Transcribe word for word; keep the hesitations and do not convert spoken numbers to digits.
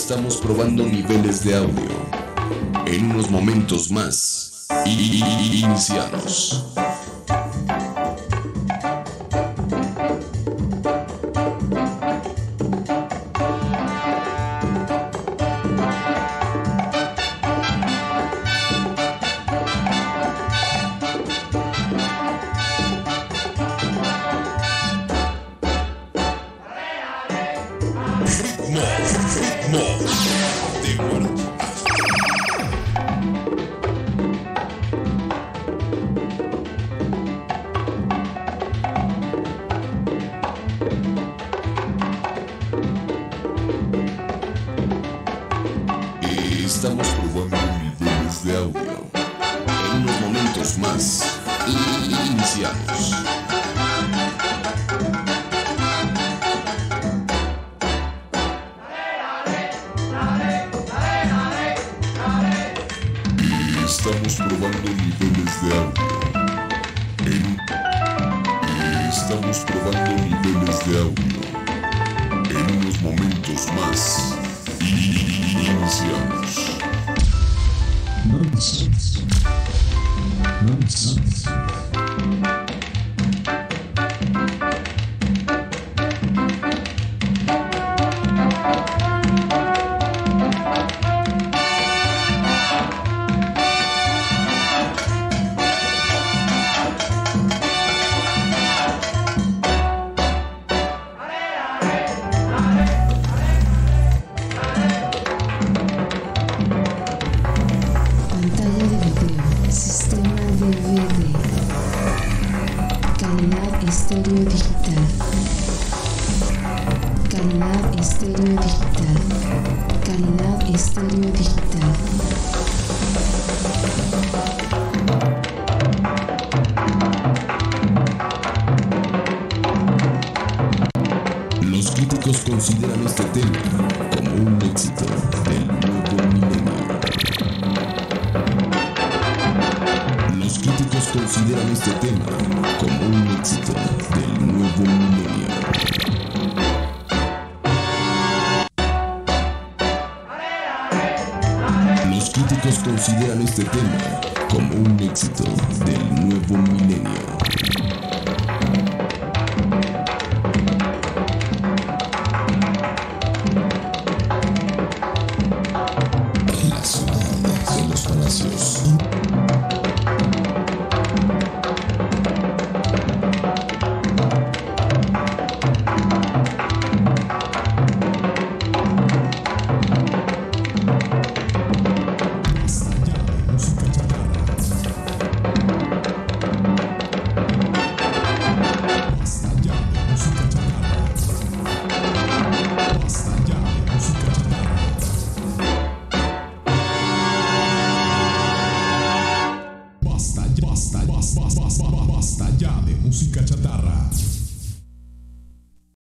Estamos probando niveles de audio. En unos momentos más, y iniciamos. Ritmo, ritmo de muerte. Estamos probando niveles de audio. En unos momentos más, y iniciamos. Estamos probando niveles de audio. En... Estamos probando niveles de audio. En unos momentos más, y iniciamos. Nonsense. Nonsense. Calidad estéreo digital. Calidad estéreo digital. Calidad estéreo digital. Los críticos consideran este tema como un éxito del nuevo milenio. Los críticos consideran este tema como un éxito del nuevo milenio. Los críticos consideran este tema como un éxito del nuevo milenio. En la ciudad de los palacios. Basta ya de música chatarra.